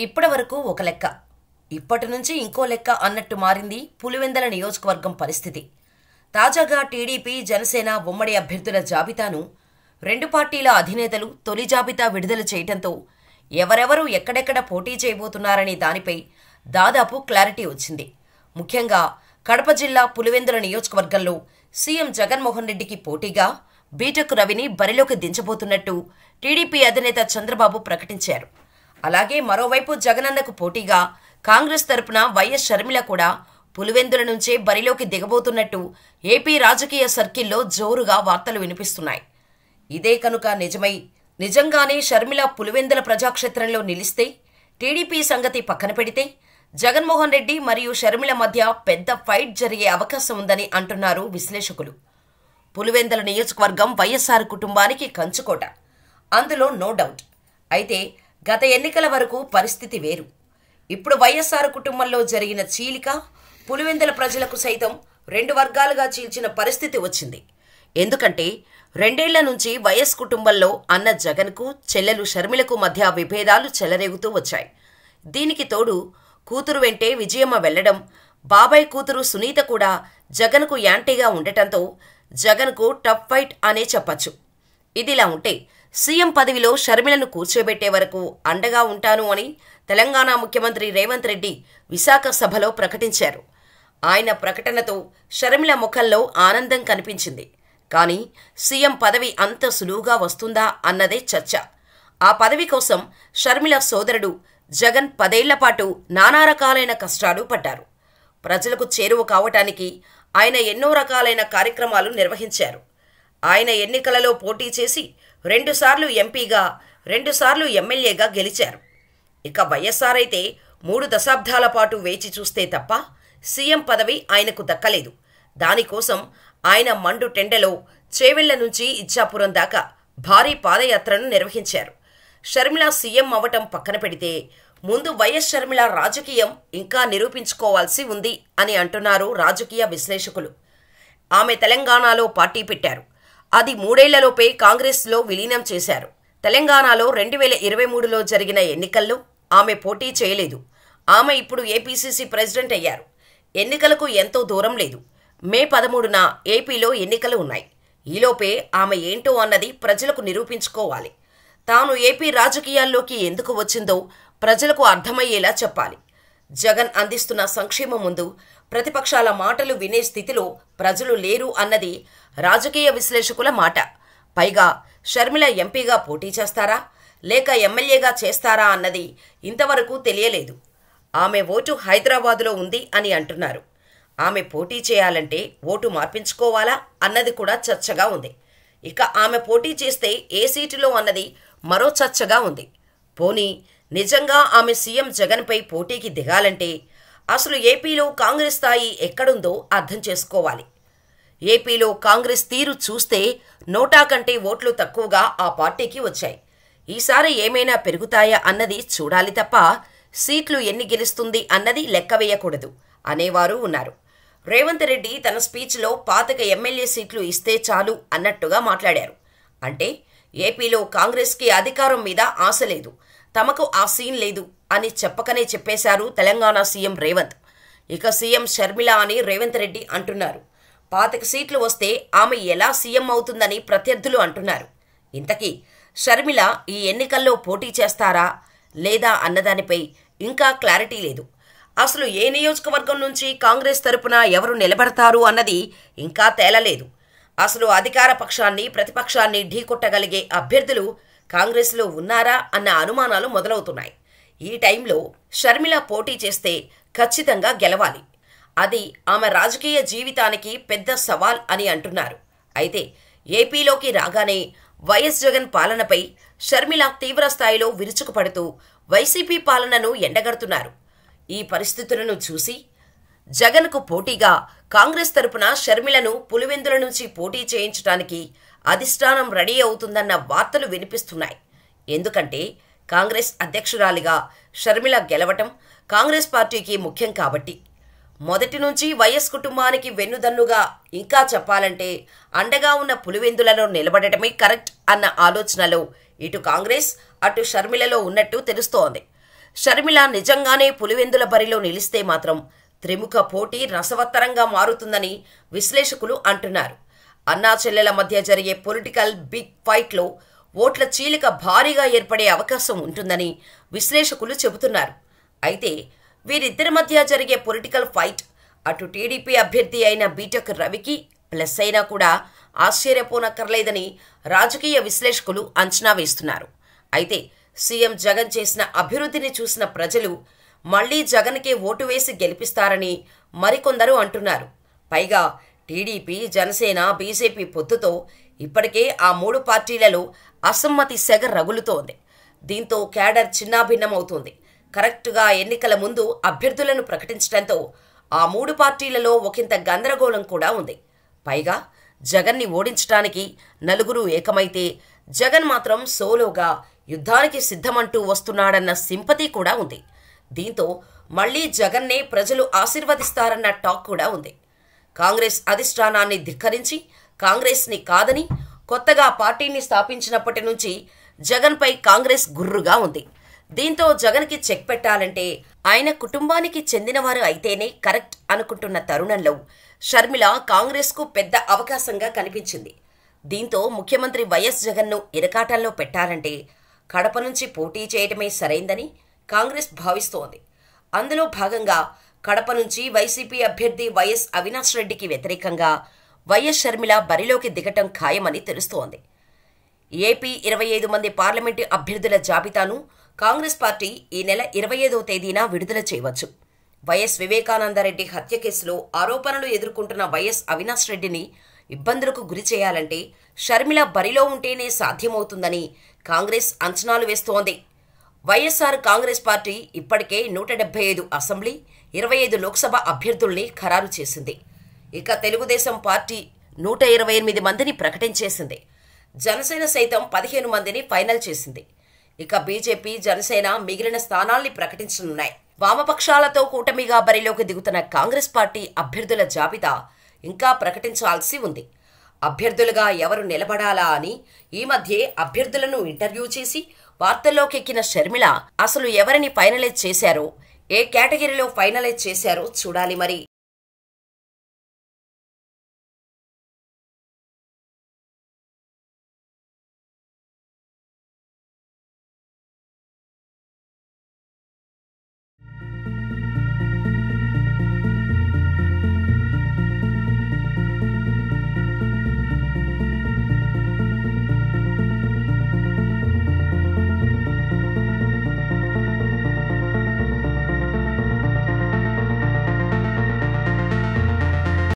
ఇప్పటి వరకు ఒక లెక్క, ఇప్పటి నుంచి ఇంకో లెక్క అన్నట్టు మారింది పులివెందుల నియోజకవర్గం పరిస్థితి. తాజాగా టీడీపీ, జనసేన ఉమ్మడి అభ్యర్థుల జాబితాను రెండు పార్టీల అధినేతలు తొలి జాబితా విడుదల చేయడంతో ఎవరెవరు ఎక్కడెక్కడ పోటీ చేయబోతున్నారనే దానిపై దాదాపు క్లారిటీ వచ్చింది. ముఖ్యంగా కడప జిల్లా పులివెందుల నియోజకవర్గంలో సీఎం జగన్మోహన్ రెడ్డికి పోటీగా బీటెక్ రవిని బరిలోకి దించబోతున్నట్టు టీడీపీ అధినేత చంద్రబాబు ప్రకటించారు. అలాగే మరోవైపు జగనన్నకు పోటీగా కాంగ్రెస్ తరపున వైఎస్ షర్మిల కూడా పులివెందుల నుంచే బరిలోకి దిగబోతున్నట్టు ఏపీ రాజకీయ సర్కిల్లో జోరుగా వార్తలు వినిపిస్తున్నాయి. ఇదే కనుక నిజంగానే షర్మిల పులివెందుల ప్రజాక్షేత్రంలో నిలిస్తే టీడీపీ సంగతి పక్కన పెడితే జగన్మోహన్ రెడ్డి మరియు షర్మిల మధ్య పెద్ద ఫైట్ జరిగే అవకాశం ఉందని అంటున్నారు విశ్లేషకులు. పులివెందుల నియోజకవర్గం వైఎస్ఆర్ కుటుంబానికి కంచుకోట, అందులో నో డౌట్. అయితే గత ఎన్నికల వరకు పరిస్థితి వేరు. ఇప్పుడు వైఎస్ఆర్ కుటుంబంలో జరిగిన చీలిక పులివెందుల ప్రజలకు సైతం రెండు వర్గాలుగా చీల్చిన పరిస్థితి వచ్చింది. ఎందుకంటే 2 ఏళ్ల నుంచి వైఎస్ కుటుంబంలో అన్న జగన్కు, చెల్లెలు షర్మిలకు మధ్య విభేదాలు చెలరేగుతూ వచ్చాయి. దీనికి తోడు కూతురు వెంటే విజయమ్మ వెళ్లడం, బాబాయ్ కూతురు సునీత కూడా జగన్కు యాంటీగా ఉండటంతో జగన్కు టఫ్ ఫైట్ అనే చెప్పచ్చు. ఇదిలా ఉంటే సీఎం పదవిలో షర్మిలను కూర్చోబెట్టే వరకు అండగా ఉంటాను అని తెలంగాణ ముఖ్యమంత్రి రేవంత్ రెడ్డి విశాఖ సభలో ప్రకటించారు. ఆయన ప్రకటనతో షర్మిల ముఖంలో ఆనందం కనిపించింది. కానీ సీఎం పదవి అంత సులువుగా వస్తుందా అన్నదే చర్చ. ఆ పదవి కోసం షర్మిల సోదరుడు జగన్ 10 ఏళ్ల పాటు నానా రకాలైన కష్టాలు పడ్డారు. ప్రజలకు చేరువ కావటానికి ఆయన ఎన్నో రకాలైన కార్యక్రమాలు నిర్వహించారు. ఆయన ఎన్నికలలో పోటీ చేసి 2 సార్లు ఎంపీగా, 2 సార్లు ఎమ్మెల్యేగా గెలిచారు. ఇక వైఎస్ఆర్ అయితే 3 దశాబ్దాల పాటు వేచి చూస్తే తప్ప సీఎం పదవి ఆయనకు దక్కలేదు. దానికోసం ఆయన మండు టెండలో చేవెళ్ల నుంచి ఇచ్చాపురం దాకా భారీ పాదయాత్రను నిర్వహించారు. షర్మిల సీఎం అవటం పక్కన పెడితే ముందు వైఎస్ షర్మిల రాజకీయం ఇంకా నిరూపించుకోవాల్సి ఉంది అని అంటున్నారు రాజకీయ విశ్లేషకులు. ఆమె తెలంగాణలో పార్టీ పెట్టారు. అది 3 ఏళ్లలోపే కాంగ్రెస్లో విలీనం చేశారు. తెలంగాణలో 2023లో జరిగిన ఎన్నికల్లో ఆమె పోటీ చేయలేదు. ఆమె ఇప్పుడు ఏపీసీసీ ప్రెసిడెంట్ అయ్యారు. ఎన్నికలకు ఎంతో దూరం లేదు. మే 13న ఏపీలో ఎన్నికలు ఉన్నాయి. ఈలోపే ఆమె ఏంటో అన్నది ప్రజలకు నిరూపించుకోవాలి. తాను ఏపీ రాజకీయాల్లోకి ఎందుకు వచ్చిందో ప్రజలకు అర్థమయ్యేలా చెప్పాలి. జగన్ అందిస్తున్న సంక్షేమం ముందు ప్రతిపక్షాల మాటలు వినే స్థితిలో ప్రజలు లేరు అన్నది రాజకీయ విశ్లేషకుల మాట. పైగా షర్మిల ఎంపీగా పోటీ చేస్తారా లేక ఎమ్మెల్యేగా చేస్తారా అన్నది ఇంతవరకు తెలియలేదు. ఆమె ఓటు హైదరాబాదులో ఉంది అని అంటున్నారు. ఆమె పోటీ చేయాలంటే ఓటు మార్పించుకోవాలా అన్నది కూడా చర్చగా ఉంది. ఇక ఆమె పోటీ చేస్తే ఏ సీటులో అన్నది మరో చర్చగా ఉంది. పోనీ నిజంగా ఆమె సీఎం జగన్పై పోటీకి దిగాలంటే అసలు ఏపీలో కాంగ్రెస్ స్థాయి ఎక్కడుందో అర్థం చేసుకోవాలి. ఏపీలో కాంగ్రెస్ తీరు చూస్తే 100 కంటే ఓట్లు తక్కువగా ఆ పార్టీకి వచ్చాయి. ఈసారి ఏమైనా పెరుగుతాయా అన్నది చూడాలి తప్ప సీట్లు ఎన్ని గెలుస్తుంది అన్నది లెక్క వేయకూడదు అనేవారు ఉన్నారు. రేవంత్ రెడ్డి తన స్పీచ్లో 25 ఎమ్మెల్యే సీట్లు ఇస్తే చాలు అన్నట్టుగా మాట్లాడారు. అంటే ఏపీలో కాంగ్రెస్కి అధికారం మీద ఆశ లేదు, తమకు ఆ సీన్ లేదు అని చెప్పకనే చెప్పేశారు తెలంగాణ సీఎం రేవంత్. ఇక సీఎం షర్మిల అని రేవంత్ రెడ్డి అంటున్నారు. 25 సీట్లు వస్తే ఆమె ఎలా సీఎం అవుతుందని ప్రత్యర్థులు అంటున్నారు. ఇంతకీ షర్మిల ఈ ఎన్నికల్లో పోటీ చేస్తారా లేదా అన్నదానిపై ఇంకా క్లారిటీ లేదు. అసలు ఏ నియోజకవర్గం నుంచి కాంగ్రెస్ తరపున ఎవరు నిలబడతారు అన్నది ఇంకా తేలలేదు. అసలు అధికార పక్షాన్ని, ప్రతిపక్షాన్ని ఢీకొట్టగలిగే అభ్యర్థులు కాంగ్రెస్లో ఉన్నారా అన్న అనుమానాలు మొదలవుతున్నాయి. ఈ టైంలో షర్మిల పోటీ చేస్తే ఖచ్చితంగా గెలవాలి. అది ఆమె రాజకీయ జీవితానికి పెద్ద సవాల్ అని అంటున్నారు. అయితే ఏపీలోకి రాగానే వైఎస్ జగన్ పాలనపై షర్మిల తీవ్ర స్థాయిలో విరుచుకుపడుతూ వైసీపీ పాలనను ఎండగడుతున్నారు. ఈ పరిస్థితులను చూసి జగన్కు పోటీగా కాంగ్రెస్ తరపున షర్మిలను పులివెందుల నుంచి పోటీ చేయించడానికి అధిష్టానం రెడీ అవుతుందన్న వార్తలు వినిపిస్తున్నాయి. ఎందుకంటే కాంగ్రెస్ అధ్యక్షురాలిగా షర్మిల గెలవటం కాంగ్రెస్ పార్టీకి ముఖ్యం కాబట్టి. మొదటి నుంచి వైఎస్ కుటుంబానికి వెన్నుదన్నుగా, ఇంకా చెప్పాలంటే అండగా ఉన్న పులివెందులలో నిలబడటమే కరెక్ట్ అన్న ఆలోచనలో ఇటు కాంగ్రెస్ అటు షర్మిలలో ఉన్నట్టు తెలుస్తోంది. షర్మిల నిజంగానే పులివెందుల బరిలో నిలిస్తే మాత్రం త్రిముఖ పోటీ రసవత్తరంగా మారుతుందని విశ్లేషకులు అంటున్నారు. అన్నా చెల్లెల మధ్య జరిగే పొలిటికల్ బిగ్ ఫైట్లో ఓట్ల చీలిక భారీగా ఏర్పడే అవకాశం ఉంటుందని విశ్లేషకులు చెబుతున్నారు. అయితే వీరిద్దరి మధ్య జరిగే పొలిటికల్ ఫైట్ అటు టీడీపీ అభ్యర్థి అయిన బీటెక్ రవికి ప్లస్ అయినా కూడా ఆశ్చర్యపోనక్కర్లేదని రాజకీయ విశ్లేషకులు అంచనా వేస్తున్నారు. అయితే సీఎం జగన్ చేసిన అభివృద్ధిని చూసిన ప్రజలు మళ్లీ జగన్కే ఓటు వేసి గెలిపిస్తారని మరికొందరు అంటున్నారు. పైగా టీడీపీ, జనసేన, బీజేపీ పొత్తుతో ఇప్పటికే ఆ మూడు పార్టీలలో అసమ్మతి సెగ రగులుతోంది. దీంతో క్యాడర్ చిన్నాభిన్నమవుతోంది. కరెక్టుగా ఎన్నికల ముందు అభ్యర్థులను ప్రకటించడంతో ఆ మూడు పార్టీలలో ఒకంత గందరగోళం కూడా ఉంది. పైగా జగన్ని ఓడించడానికి నలుగురు ఏకమైతే జగన్ మాత్రం సోలోగా యుద్ధానికి సిద్ధమంటూ వస్తున్నాడన్న సింపతి కూడా ఉంది. దీంతో మళ్లీ జగన్నే ప్రజలు ఆశీర్వదిస్తారన్న టాక్ కూడా ఉంది. కాంగ్రెస్ అధిష్టానాన్ని ధిక్కరించి కాంగ్రెస్ని కాదని కొత్తగా పార్టీని స్థాపించినప్పటి నుంచి జగన్పై కాంగ్రెస్ గుర్రుగా ఉంది. దీంతో జగన్కి చెక్ పెట్టాలంటే ఆయన కుటుంబానికి చెందినవారు అయితేనే కరెక్ట్ అనుకుంటున్న తరుణంలో షర్మిల కాంగ్రెస్కు పెద్ద అవకాశంగా కనిపించింది. దీంతో ముఖ్యమంత్రి వైఎస్ జగన్ను ఇరకాటంలో పెట్టాలంటే కడప నుంచి పోటీ చేయటమే సరైందని కాంగ్రెస్ భావిస్తోంది. అందులో భాగంగా కడప నుంచి వైసీపీ అభ్యర్థి వైఎస్ అవినాష్ రెడ్డికి వ్యతిరేకంగా వైఎస్ షర్మిల బరిలోకి దిగటం ఖాయమని తెలుస్తోంది. ఏపీ 25 మంది పార్లమెంటు అభ్యర్థుల జాబితాను కాంగ్రెస్ పార్టీ ఈ నెల 25వ తేదీన విడుదల చేయవచ్చు. వైఎస్ వివేకానందరెడ్డి హత్య కేసులో ఆరోపణలు ఎదుర్కొంటున్న వైఎస్ అవినాష్ రెడ్డిని ఇబ్బందులకు గురి చేయాలంటే షర్మిల బరిలో ఉంటేనే సాధ్యమవుతుందని కాంగ్రెస్ అంచనాలు వేస్తోంది. వైఎస్ఆర్ కాంగ్రెస్ పార్టీ ఇప్పటికే 175 అసెంబ్లీ, 25 లోక్సభ అభ్యర్థుల్ని ఖరారు చేసింది. ఇక తెలుగుదేశం పార్టీ 128 మందిని ప్రకటించేసింది. జనసేన సైతం 15 మందిని ఫైనల్ చేసింది. ఇక బీజేపీ, జనసేన మిగిలిన స్థానాల్ని ప్రకటించనున్నాయి. వామపక్షాలతో కూటమిగా బరిలోకి దిగుతున్న కాంగ్రెస్ పార్టీ అభ్యర్థుల జాబితా ఇంకా ప్రకటించాల్సి ఉంది. అభ్యర్థులుగా ఎవరు నిలబడాలా అని ఈ మధ్యే అభ్యర్థులను ఇంటర్వ్యూ చేసి వార్తల్లోకి ఎక్కిన షర్మిల అసలు ఎవరిని ఫైనలైజ్ చేశారో, ఏ కేటగిరీలో ఫైనలైజ్ చేశారో చూడాలి మరి.